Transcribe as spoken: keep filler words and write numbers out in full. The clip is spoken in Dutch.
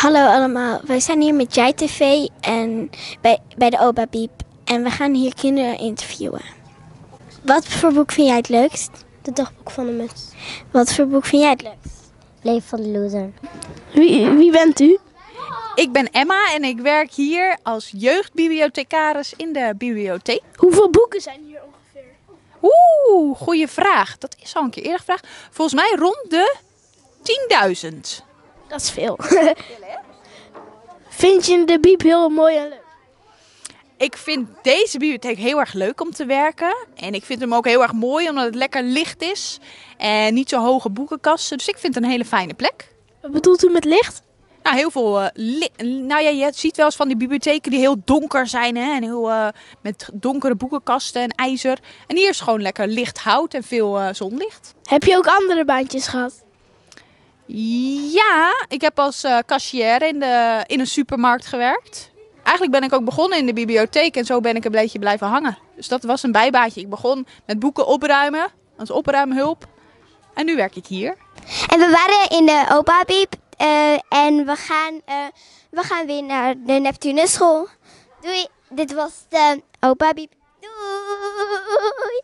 Hallo allemaal, wij zijn hier met Jij T V en bij, bij de Opa Biep en we gaan hier kinderen interviewen. Wat voor boek vind jij het leukst? Het dagboek van de muts. Wat voor boek vind jij het leukst? Leven van de loser. Wie, wie bent u? Ik ben Emma en ik werk hier als jeugdbibliothecaris in de bibliotheek. Hoeveel boeken zijn hier ongeveer? Oeh, goede vraag. Dat is al een keer eerder gevraagd. Volgens mij rond de tienduizend. Dat is veel. Vind je de Biep heel mooi en leuk? Ik vind deze bibliotheek heel erg leuk om te werken. En ik vind hem ook heel erg mooi omdat het lekker licht is. En niet zo hoge boekenkasten. Dus ik vind het een hele fijne plek. Wat bedoelt u met licht? Nou, heel veel. Uh, li- nou ja, je ziet wel eens van die bibliotheken die heel donker zijn. Hè? En heel uh, met donkere boekenkasten en ijzer. En hier is gewoon lekker licht hout en veel uh, zonlicht. Heb je ook andere baantjes gehad? Ja, ik heb als uh, cashier in, de, in een supermarkt gewerkt. Eigenlijk ben ik ook begonnen in de bibliotheek en zo ben ik een beetje blijven hangen. Dus dat was een bijbaantje. Ik begon met boeken opruimen, als opruimhulp. En nu werk ik hier. En we waren in de Opa Biep uh, en we gaan, uh, we gaan weer naar de Neptunus school. Doei, dit was de Opa Biep. Doei!